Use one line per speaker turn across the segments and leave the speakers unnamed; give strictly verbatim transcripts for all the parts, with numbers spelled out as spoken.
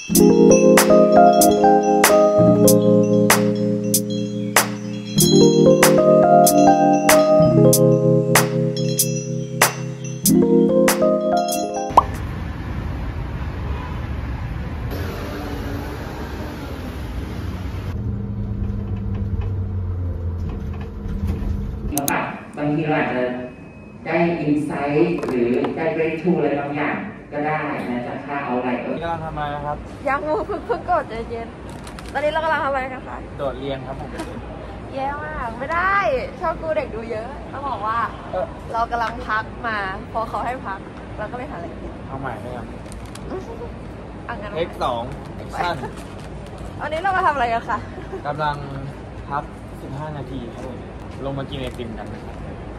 บางทีเราอาจจะได้อินไซต์หรือได้เบรกทูอะไรบางอย่างก็ได้นะจากค่าเอาอะไรก็กำลังทำอะไรนะครับ
ยังเพิ่งเพิ่งกดใจเย็นตอนนี้เรากำลังทำอะไรกันคะ
โดดเรียนครับผม
แย่มากไม่ได้ชอบกูเด็กดูเยอะต้องบอกว่าเรากำลังพักมาพอเขาให้พักเราก็ไม่หาอะไรกิน
เอาใหม่ได้ไหม
อังกัน
เอ็กซ์สองเอ็กซ์ชั่น
วันนี้เรามาทำอะไรกันคะ
กำลังพักสิบห้านาทีครับผมลงมากินไอติมกันนะครับ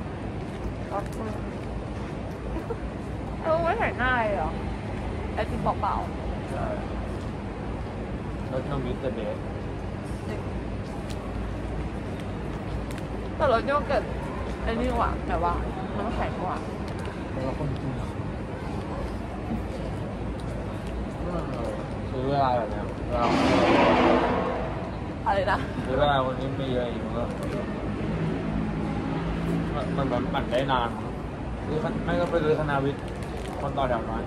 เออไม่ใส่หน้าเลยเหรอไอติมเปล่า
ๆรสนมมิสเตอร์เบส
แต่รสโยเกิร์ตไอ้นี่หวานแต่ว่ามันแข็งกว่า
แล้วคนกินซื้อเวลาแบบนี้เรา
อะไรนะ
ซื้อเวลาวันนี้ไม่เยอะอีกแล้วมันมันปั่นได้นานคือไม่ก็ไปเลยคณะวิทย์คนต่อแถวน้อย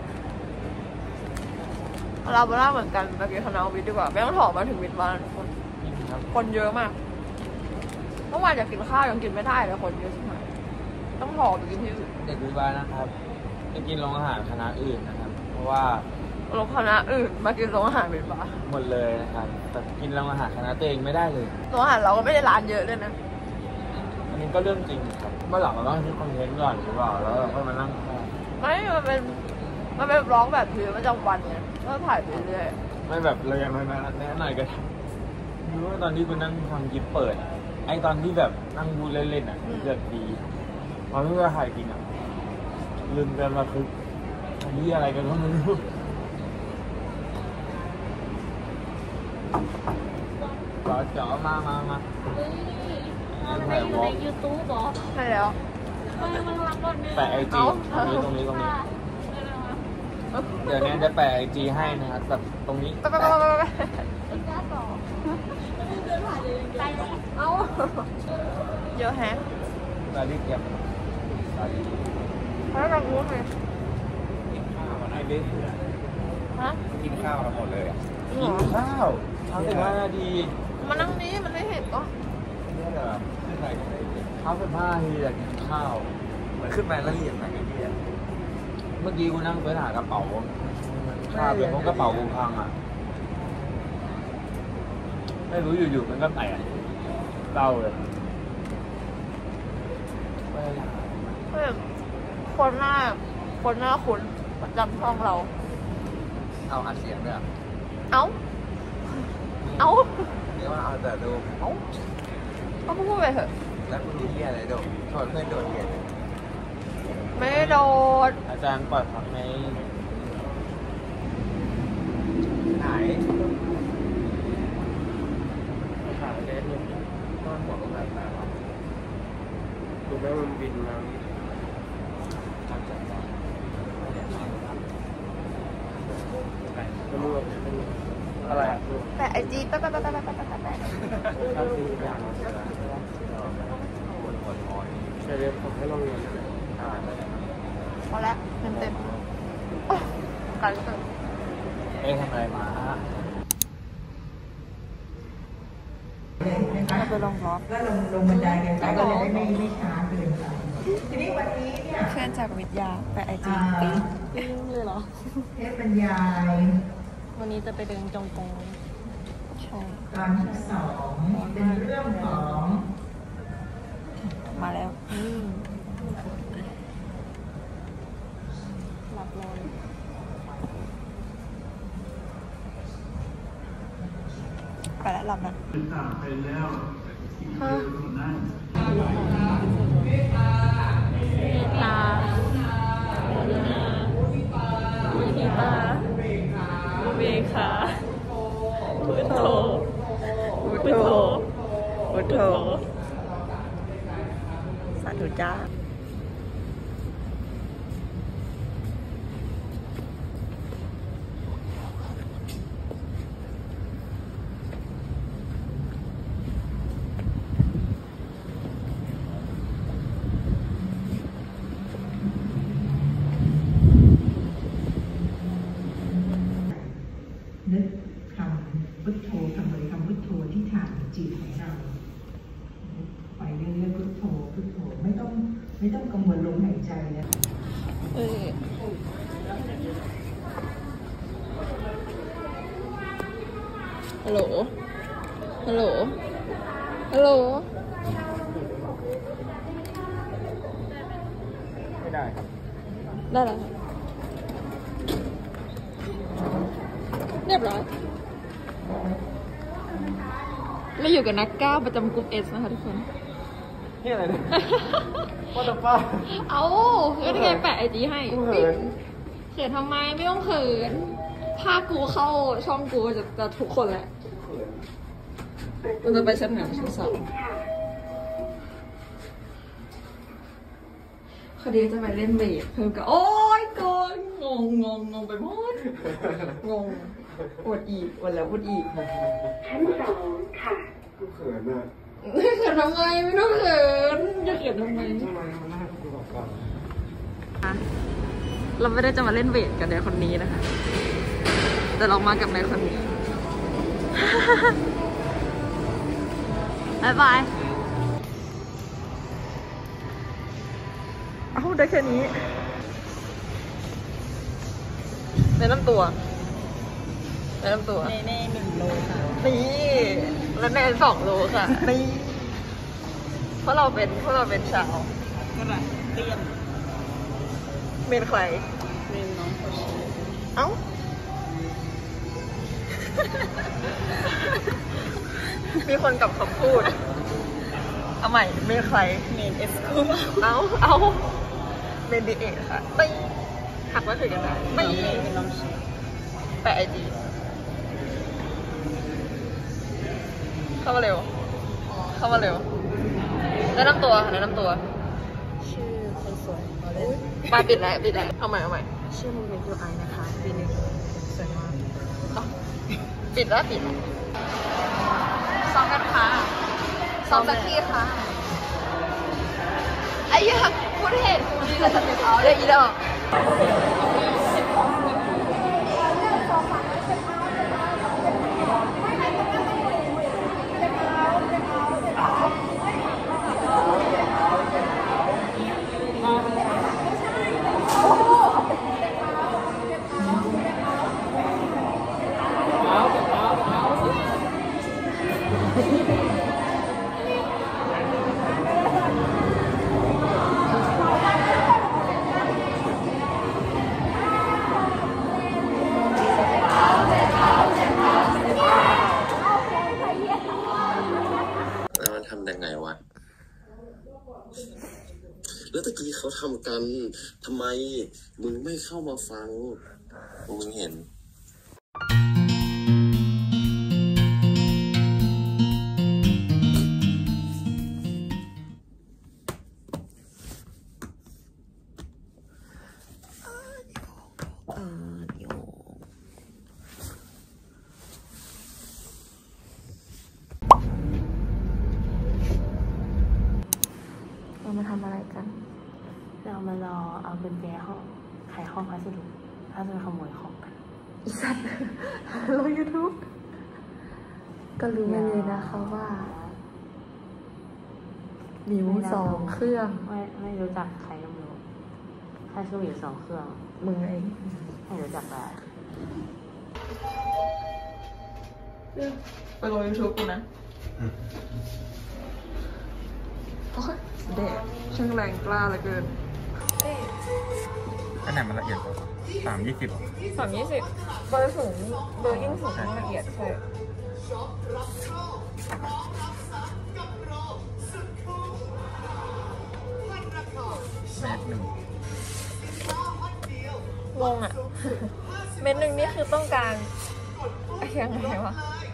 เราไปล่าเหมือนกันไปกินคณะวิทย์ดีกว่าไม่ต้องถอมาถึงวิทย์บ้านคนคนเยอะมากเมื่อวานอยากกินข้าวยังกินไม่ได้เลยคนเยอะใช่ไหมต้องถอไปกินที่อื่น
เด็กวิทย์บ้านนะครับจะกินโรงอาหารคณะอื่นนะครับเพราะว่า
โรงคณะอื่นมากินโรงอาหารวิทย์บ้าน
หมดเลยนะครับแต่กินโรงอาหารคณะตัวเองไม่ได้เลย
โรงอาหารเราก็ไม่ได้ร้านเยอะด้วยนะ
อันนี้ก็เรื่องจริงครับเมื่อหลังเราต้องคิดคอนเทนต์ก่อนหรือเปล่าแล้วเราค่อยมานั่ง
ไม่มันเป็นมันเป็นร้องแบบถือประจำวันไงก็ถ่ายไปเรื่อย
ไม่แบบเลยมาแน่หน่อยก็รู้ว่าตอนที่คุณนั่งทำคลิปเปิดไอตอนที่แบบนั่งดูเล่นๆอ่ะเกิดดีตอนที่เราถ่ายจริงอ่ะลืมกันมาคืออันนี้อะไรกันก็ไม่รู้จ่อจ่อมามามา
ในอยู่ในยูทูบเหรอ
ใช่แล้ว
แปะไอจีตรงนี้ตรงนี้ตรงนี้เดี๋ยวนี้จะแปะไอจีให้นะครับแบบตรงนี้
ไปไปไปไปไปเอาเยอะแฮะ
ตาดิเก็บตาดิ
แล้วเรารู้ไหม
กินข้าวไอเบส
ฮะ
กินข้าวทั้งหมดเลยกินข้าวทำสิบห้านาที
มานั่งนี้มันไม่เห็นก็
นี่เหรอไม่ใส่ข้าวสิบห้านาทีอยากกินข้าวมันขึ้นมาละเอียดมากไอ้เนี่ยเมื่อกี้กูนั่งไปหากระเป๋าข้าวเป็นเพราะกระเป๋ากูพังอ่ะไม่รู้อยู่ๆมันก็แตกเต้าเลย
คนหน้าคนหน้าคุณประจำช่องเรา
เอาอัดเสียงด้วย
เอาเอา
เรียกว่าเอาแต่ดู
เอาเอาพูดไปเถอะ
แล้วคุณรู้ที่อะไรดูชวนเพื่อนโดดเรียน
ไม่โดด
อาจารย์ปล่อยพักในไหนขาเล็กเนี่ยต้อนหัวก็แบบแบบดูแม่มันบินมาอะไร
แต่ไอจีแป๊ะแป๊ะแป๊ะแป๊ะแป๊ะแป๊ะแป๊ะ
ใช่เลยผมให้ลองเรียน
พอแล้วเต็มเต็มกันเถอะ
เอ๊ะทำอะไรมา
ไปลงรถ
ก็ลงลงบันไดกันไปก็เลยไม่ไม่ช้าเกินไปทีนี้วันนี้เนี่ย
เพื่อนจากวิทยาไปไอจีปิ๊งปิ๊งเลยเหรอ
เทปบรรยาย
วันนี้จะไปเดินจงกรมใช่
ตอนที่สองเป็นเรื่องของ
มาแล้วหลับเลยไปแล้วหลับนะไปแล้วฮะตาขีตาเบขาพุทโธพุทโธพุทโธสาธุจ้า
นึกคำพุทโธคำบริกรรมพุทโธที่ฐานจิตของเราไปเรื่อยๆพุทโธพุทโธไม่ต้องไม่ต้องกังวลลมหายใจนะ
เออฮัลโหล ฮัลโหล ฮัลโหล
ไม่ได้ครับ
ได้แล้วค่ะเรียบร้อยเราอยู่กับนักก้าวประจำกลุ่มเอสนะคะทุกคน
นี่อะไรเนี่ยว่าแต่ป้า
เอาก็ได้ไงแปะไอจีให้
กูเขิน
เขินทำไมไม่ต้องเขินถ้ากูเข้าช่องกูจะจะทุกคนแหละมันจะไปชั้นไหนชั้นสองคดีจะไปเล่นเบสเพิ่มกับโอ๊ยกอนงงงงงงไปหมดงงอวดอีกอวดแล้วอวดอีก
ชั้นสองค่ะ
กูเขินอ่ะ
ไม่เขินทำไมไม่ต้องเขินจะเขินทำไม
ทำไมมันน่ากูบอกก่อน
เราไม่ได้จะมาเล่นเวทกับนายคนนี้นะคะ แต่เรามากับนายคนนี้ บายบาย เอาได้แค่นี้แนะนำตัวแนะนำตัว
ในในหนึ่งโลค่ะ
นี่แล้วแนนสองโลค่ะ นี่ เพราะเราเป็นเพราะเราเป็นสาว
ก็แบบเตรียม
เป็นใคร
เรียนน้องโคชิ
เอ้า มีคนกลับคำพูด เอาใหม่เป็นใคร
เมนเอสคู
เอาเอาเป็นดีเอค่ะไม่หักมาถึงกันนะไม่
เป็นน้องชิ
แปะไอจีเข้ามาเร็ว เข้ามาเร็วแนะนำตัวแนะนำตัว
ชื่อคนสวยเขาเล่น
ไปปิดแล้วปิดแล้วเอาใหม่เอาใหม่
ชื่อมันเป็นยูไอนะคะปีหนึ่งสวยมาก
เอาปิดแล้วปิดแล้วซ้อมกันค่ะซ้อมสักทีค่ะไอ้ยังพูดเห็นพูดที่จะทำเป็นเขาได้อีดอก
แล้วมันทำยังไงวะ แล้วตะกี้เขาทำกัน ทำไม มึงไม่เข้ามาฟัง มึงเห็น
เรามาทำอะไรกัน
เรามารอเอากุญแจห้องขายห้องพัสดุถ้าจะขโมยของกัน
อีสัตว์ ลงยูทูบก็รู้กันเลยนะคะว่ามิวสองเครื่อง
ไม่ไม่รู้จักใครก็ไม่รู้แค่ชื่ออยู่สองเครื่อง
มึงเอง
ไม่รู้จักแต่
ไปลงยูทูบกูนะโอ้ยเด็กช่างแรงกล้าเหลือเกิน
อันไหนมันละเอียดกว่าสามยี่สิบ
สามยี่สิบเบอร์สูงเบอร์ยิ่งสูงยิ่งละเอียดใช่
เมตรหนึ่ง
งงอ่ะ เม็ดหนึ่งนี่คือต้องการยังไงวะ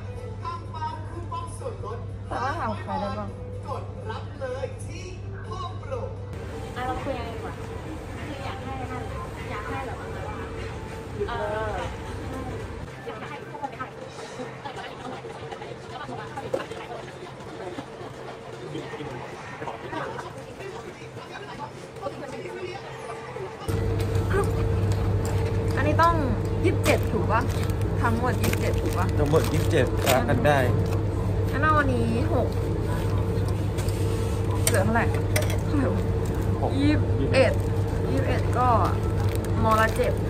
แต่ว่าถามใครได้บ้าง
อ่ะเราคุยกันดีกว่าคืออยากให้นั่นอยากให้แบบว่าเอออยากให้ทุกคนไปให้
อันนี้ต้องยี่สิบเจ็ดถูกปะทั้งหมดยี่สิบเจ็ดถูกปะ
ทั้งหมดยี่สิบเจ็ดค้ากันได้
งั้นเอาวันนี้หกเหลือเท่าไหร่เท่าไหร่วะ
หก
ยี่สิบเอ็ดยี่สิบเอ็ดก็มอละเจ็ด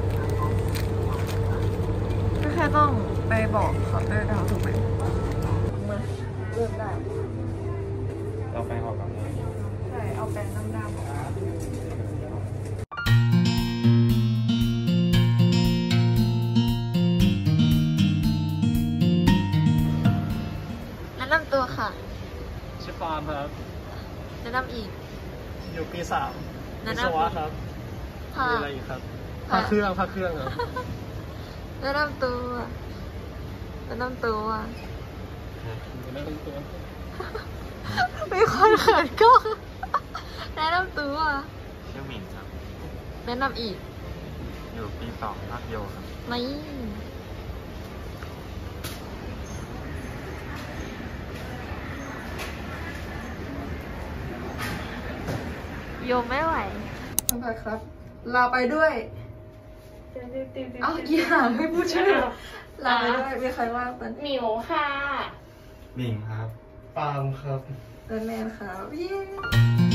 ก็แค่ต้องไปบอกเขาได้ดาวถูกไหมมาเริ่มได้
เราไปออกกับ
ใช่ เอาแปรงน้ำดำแนะนำตัวค่ะ
ชื่อฟาร์มครับ
แนะนำอีก
อยู่ปีสาม
แนะ
วิ
นำ
ศ
อีก
วะครับ
ค่ะ
มีอะไรอีกครับพาเครื่องพาเครื่องครับ
แนะนำตัวแนะนำตัว
แนะนำตัว
มีคนเขินกล้องแนะนำตัว
ชื่อหมิงครับ
แนะนำอีก
อยู่ปีสองภาคโยครับ
ไม่โยมไม่ไหวท่านประครับ ลาไปด้วยเอ้าอีห่าไม่พูดชื่อลาไปด้วย มีใครว่างตอน
หมิวค่ะ
หมิงครับ
ฟาร์มครับ
เดินแมนครับเย้